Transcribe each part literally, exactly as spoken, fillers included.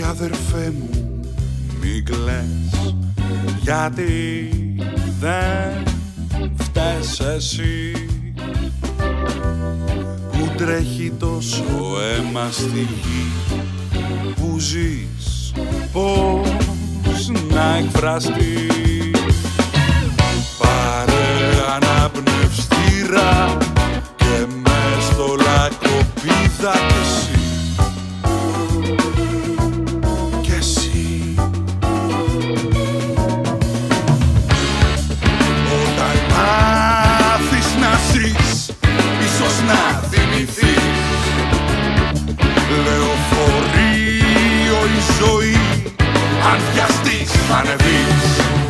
αδερφέ μου μη κλαις, γιατί δεν φταίς εσύ που τρέχει τόσο αίμα στη γη που ζεις, πώς να εκφραστείς. Πάρε αναπνευστήρα και μες στο λακκοπίδα κι εσύ. Κι εσύ. Όταν μάθεις να ζεις, ίσως να θυμηθείς, λεωφορείο η ζωή, αν βιαστείς θα ανεβείς.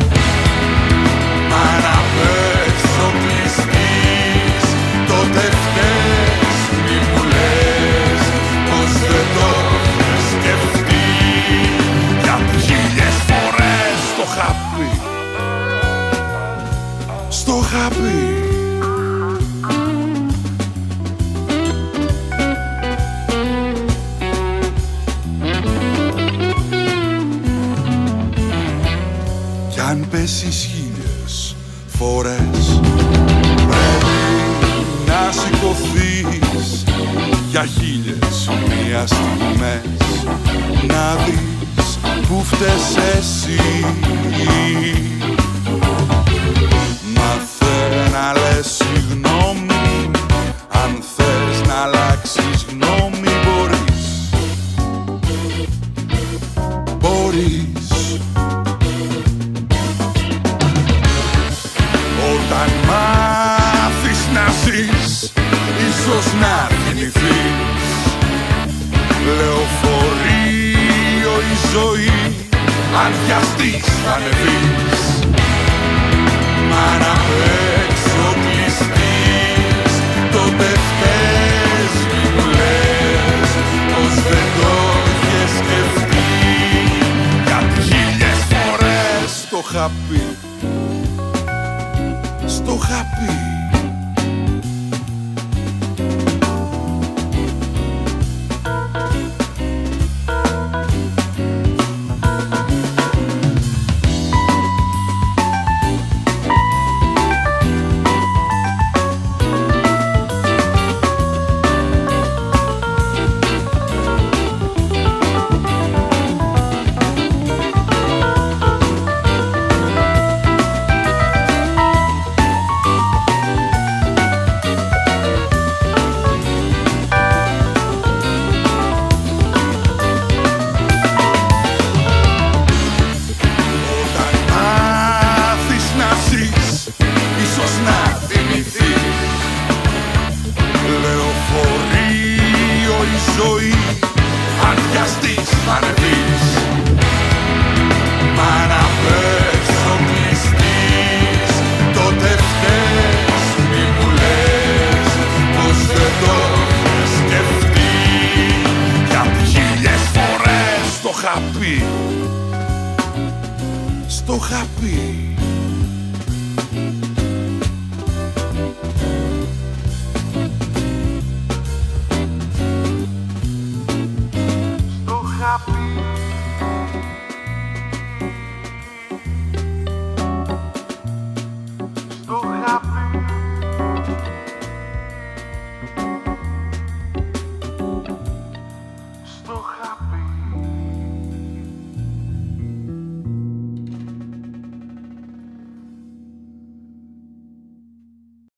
Μα να παίξω κλειστείς, τότε φταίς, μη μου λες πως δεν το έχεις σκεφτεί, γιατί χίλιες φορές το είχα πει, στο είχα πει. Κι αν πέσεις χίλιες φορές πρέπει να σηκωθείς για χίλιες μία στιγμές, να δεις που φταίς εσύ. Μάθε να λες συγγνώμη, αν θες να αλλάξεις γνώμη μπορείς, μπορείς. Όταν μάθεις να ζεις, ίσως να θυμηθείς, λεωφορείο η ζωή, αν βιαστείς θα ανεβείς. Μα να παίξω κλειστείς, τότε φταίς, μη μου λες πως δεν το έχεις σκεφτεί, γιατί χίλιες φορές το είχα πει, στο είχα πει. Στο είχα πει.